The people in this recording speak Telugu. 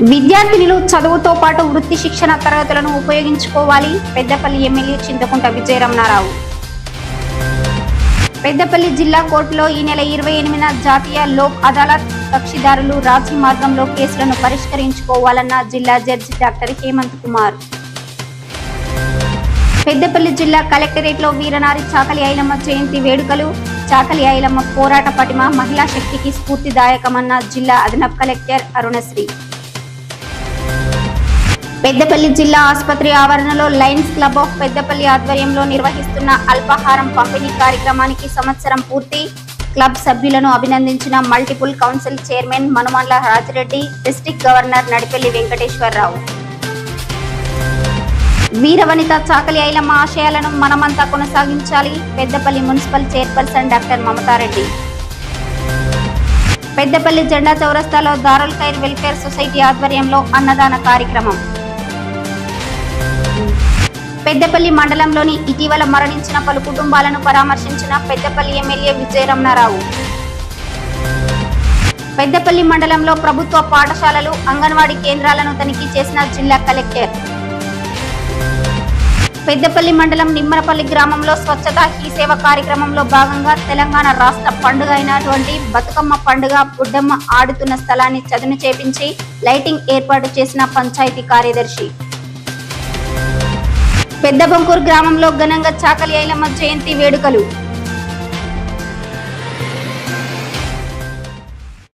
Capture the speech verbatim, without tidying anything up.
విద్యార్థినులు చదువుతో పాటు వృత్తి శిక్షణ తరగతులను ఉపయోగించుకోవాలి. పెద్దపల్లి ఎమ్మెల్యే చింతకుంట విజయరమణారావు. పెద్దపల్లి జిల్లా కోర్టులో ఈ నెల ఇరవై ఎనిమిదిన జాతీయ లోక్ అదాలత్ కక్షిదారులు రాజీ మార్గంలో కేసులను పరిష్కరించుకోవాలన్న జిల్లా జడ్జి డాక్టర్ హేమంత్ కుమార్. పెద్దపల్లి జిల్లా కలెక్టరేట్ లో వీరనారి చాకలి ఐలమ్మ జయంతి వేడుకలు. చాకలి ఐలమ్మ పోరాట పటిమ మహిళా శక్తికి స్ఫూర్తిదాయకమన్న జిల్లా అదనపు కలెక్టర్ అరుణశ్రీ. పెద్దపల్లి జిల్లా ఆసుపత్రి ఆవరణలో లయన్స్ క్లబ్ ఆఫ్ పెద్దపల్లి ఆధ్వర్యంలో నిర్వహిస్తున్న అల్పాహారం పంపిణీ కార్యక్రమానికి సంవత్సరం పూర్తి. క్లబ్ సభ్యులను అభినందించిన multiple council chairman Manumandla Rajireddy, district governor Nadipelli Venkateshwararao. వీరవనిత చాకలి ఐలమ్మ ఆశయాలను మనమంతా కొనసాగించాలి. Peddapalli municipal chairperson doctor Mamatareddy. Peddapalli జెండా చౌరస్తాలో దారుల్ ఖైర్ వెల్ఫేర్ సొసైటీ ఆధ్వర్యంలో అన్నదాన కార్యక్రమం. పెద్దపల్లి మండలంలోని ఇటీవల మరణించిన పలు కుటుంబాలను పరామర్శించిన పెద్దపల్లి ఎమ్మెల్యే విజయరమణారావు. పెద్దపల్లి మండలంలో ప్రభుత్వ పాఠశాలలు, అంగన్వాడీ కేంద్రాలను తనిఖీ చేసిన జిల్లా కలెక్టర్. పెద్దపల్లి మండలం నిమ్మరపల్లి గ్రామంలో స్వచ్ఛత హీ సేవ కార్యక్రమంలో భాగంగా తెలంగాణ రాష్ట్ర పండుగ అయినటువంటి బతుకమ్మ పండుగ బుడ్డమ్మ ఆడుతున్న స్థలాన్ని చదును చేపించి లైటింగ్ ఏర్పాటు చేసిన పంచాయతీ కార్యదర్శి. పెద్దబంకూరు గ్రామంలో ఘనంగా చాకలి ఐలమ్మ జయంతి వేడుకలు.